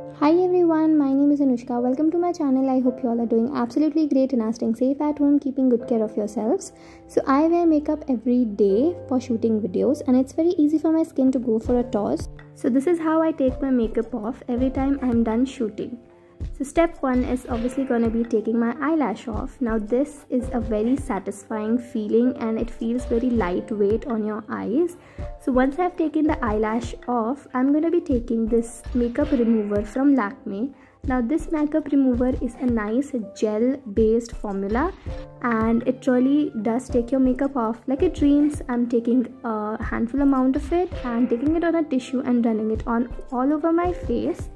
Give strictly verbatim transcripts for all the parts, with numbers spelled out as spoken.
Hi everyone, my name is Anushka. Welcome to my channel. I hope you all are doing absolutely great and are staying safe at home, keeping good care of yourselves. So I wear makeup every day for shooting videos and it's very easy for my skin to go for a toss. So this is how I take my makeup off every time I'm done shooting. So step one is obviously going to be taking my eyelash off. Now this is a very satisfying feeling and it feels very lightweight on your eyes. So once I've taken the eyelash off, I'm going to be taking this makeup remover from Lakme. Now this makeup remover is a nice gel based formula and it really does take your makeup off like a dreams. I'm taking a handful amount of it and taking it on a tissue and running it on all over my face.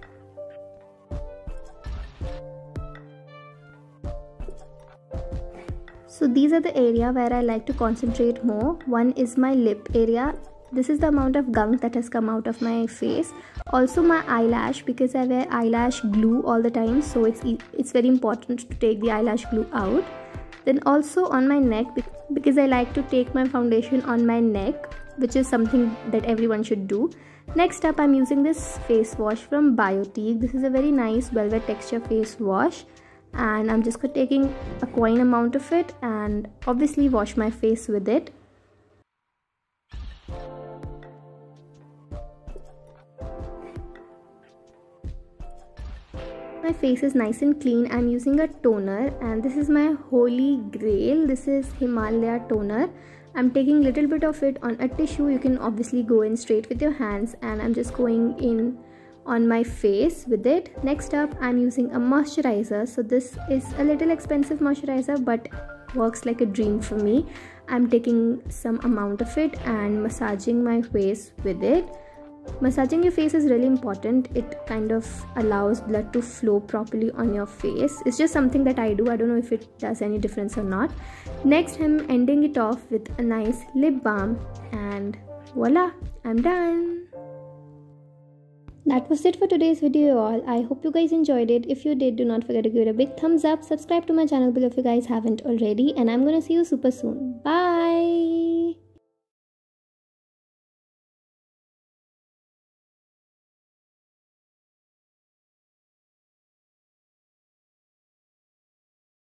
So these are the area where I like to concentrate more. One is my lip area. This is the amount of gunk that has come out of my face. Also my eyelash, because I wear eyelash glue all the time, so it's it's very important to take the eyelash glue out. Then also on my neck, because I like to take my foundation on my neck, which is something that everyone should do. Next up, I'm using this face wash from Biotique. This is a very nice velvet texture face wash. And I'm just taking a coin amount of it and obviously wash my face with it. My face is nice and clean. I'm using a toner and this is my holy grail. This is Himalaya toner. I'm taking a little bit of it on a tissue. You can obviously go in straight with your hands and I'm just going in on my face with it. Next up, I'm using a moisturizer. So this is a little expensive moisturizer but works like a dream for me. I'm taking some amount of it and massaging my face with it. Massaging your face is really important. It kind of allows blood to flow properly on your face. It's just something that I do. I don't know if it does any difference or not. Next, I'm ending it off with a nice lip balm and voila, I'm done. That was it for today's video all. I hope you guys enjoyed it. If you did, do not forget to give it a big thumbs up. Subscribe to my channel below if you guys haven't already. And I'm gonna see you super soon. Bye!